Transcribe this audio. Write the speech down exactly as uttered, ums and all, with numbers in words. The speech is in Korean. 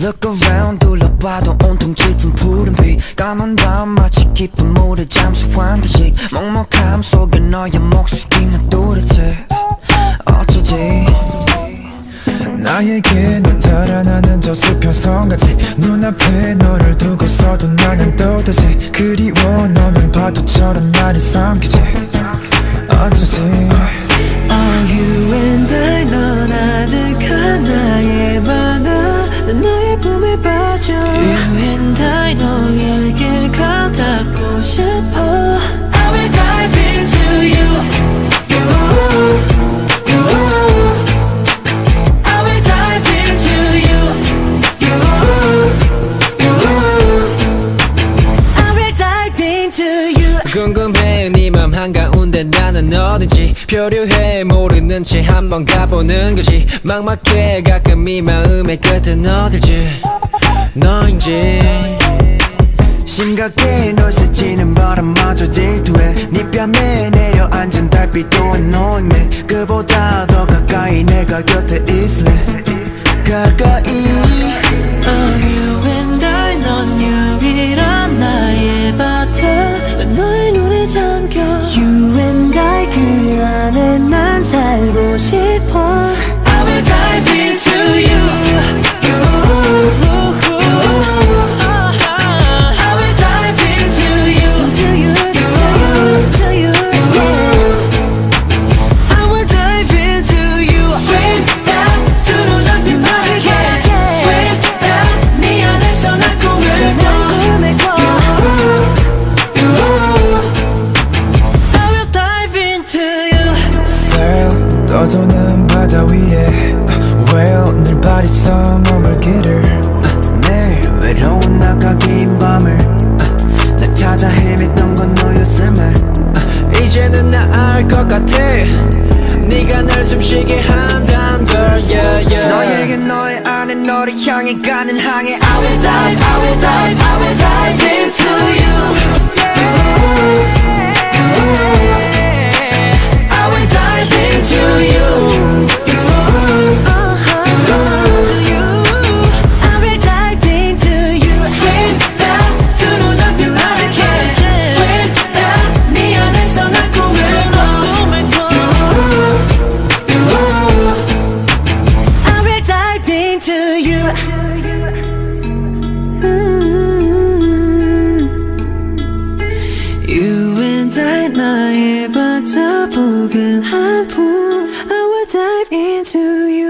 Look around 둘러봐도 온통 짙은 푸른 빛 까만 밤 마치 깊은 물에 잠수한 듯이 먹먹함 속에 너의 목소리 난 도대체 어쩌지 나에게 넌 달아나는 저 수평선같이 눈앞에 너를 두고서도 나는 또다시 그리워 너는 파도처럼 나를 삼키지 어쩌지 Oh you and I 넌 아득한 나의 바다 난 너의 품에 빠져 You and I 너에게 가닿고 싶어 I will dive into you You You I will dive into you You You I will dive into you 궁금해 네 맘 한가운데 나는 어딘지 표류해 모르는 채 한번 가보는 거지 막막해 가끔 이 마음의 끝은 어딜지 너인지 심각해 널 스치는 바람마저 질투해 네 뺨에 내려앉은 달빛도 너임해 그보다 더 가까이 내가 곁에 있을래 가까이 Oh you and I 넌 유일한 나의 바다 난 너의 눈에 잠겨 You and I 그 안에 난 살고 싶어 I will dive into you You You I will dive into you Into you Into you Into you I will dive into you Swim down 두 눈앞이 마르게 Swim down 네 안에서 난 꿈을 꿔 You I will dive into you Sail 떠도는 바다 위에 Whale 늘 발있어 머물기를 내 외로운 나가 긴 밤을 나 찾아 헤맸던 건 너였음을 이제는 나 알 것 같아 네가 날 숨쉬게 한단 걸 yeah, yeah. 너에게 너의 안에 너를 향해 가는 항해 I will dive, I will dive, I will dive into you. I will dive into you. I will dive into you. Swim down 두 눈앞이 마르게. Swim down 네 안에서 난 꿈을 꿔. I will dive into you. You and I 나의 바다 포근한 품 I will dive into you